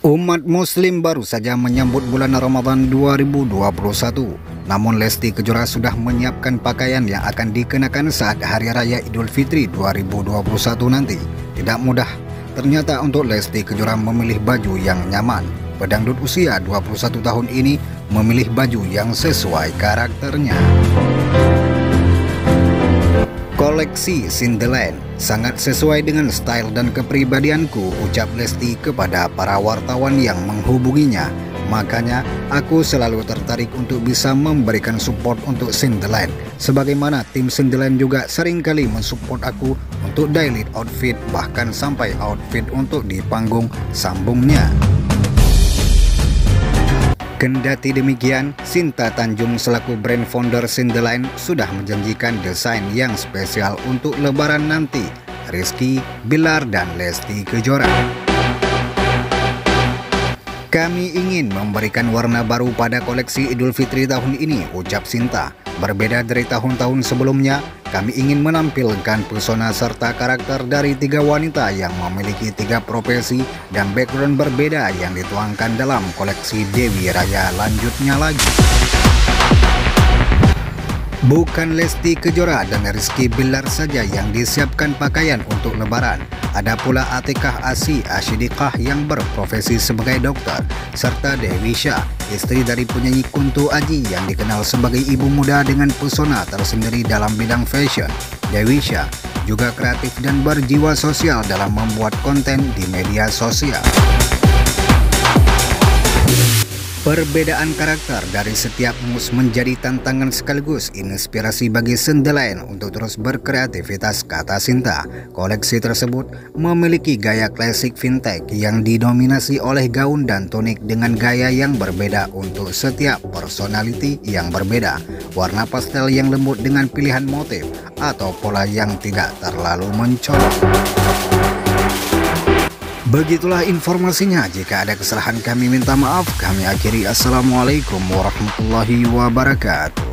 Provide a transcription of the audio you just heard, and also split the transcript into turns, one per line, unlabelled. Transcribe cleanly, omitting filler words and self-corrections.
Umat muslim baru saja menyambut bulan Ramadan 2021. Namun Lesti Kejora sudah menyiapkan pakaian yang akan dikenakan saat Hari Raya Idul Fitri 2021 nanti. Tidak mudah ternyata untuk Lesti Kejora memilih baju yang nyaman. Pedangdut usia 21 tahun ini memilih baju yang sesuai karakternya. Koleksi Cinderland sangat sesuai dengan style dan kepribadianku, ucap Lesti kepada para wartawan yang menghubunginya. Makanya aku selalu tertarik untuk bisa memberikan support untuk Cinderland, sebagaimana tim Cinderland juga seringkali mensupport aku untuk daily outfit, bahkan sampai outfit untuk di panggung, sambungnya. Kendati demikian, Sinta Tanjung selaku brand founder Cinderland sudah menjanjikan desain yang spesial untuk Lebaran nanti. Rizky Bilar dan Lesti Kejora. Kami ingin memberikan warna baru pada koleksi Idul Fitri tahun ini, ucap Sinta. Berbeda dari tahun-tahun sebelumnya, kami ingin menampilkan pesona serta karakter dari tiga wanita yang memiliki tiga profesi dan background berbeda yang dituangkan dalam koleksi Dewi Raya lanjutnya lagi. Bukan Lesti Kejora dan Rizky Bilar saja yang disiapkan pakaian untuk Lebaran. Ada pula Atikah Asy Ashidiqah yang berprofesi sebagai dokter, serta Dewi Syah, istri dari penyanyi Kunto Aji yang dikenal sebagai ibu muda dengan pesona tersendiri dalam bidang fashion. Dewi Syah juga kreatif dan berjiwa sosial dalam membuat konten di media sosial. Perbedaan karakter dari setiap mus menjadi tantangan sekaligus inspirasi bagi Cinderland untuk terus berkreativitas, kata Sinta. Koleksi tersebut memiliki gaya klasik vintage yang didominasi oleh gaun dan tunik dengan gaya yang berbeda untuk setiap personality yang berbeda. Warna pastel yang lembut dengan pilihan motif atau pola yang tidak terlalu mencolok. Begitulah informasinya. Jika ada kesalahan kami minta maaf. Kami akhiri. Assalamualaikum warahmatullahi wabarakatuh.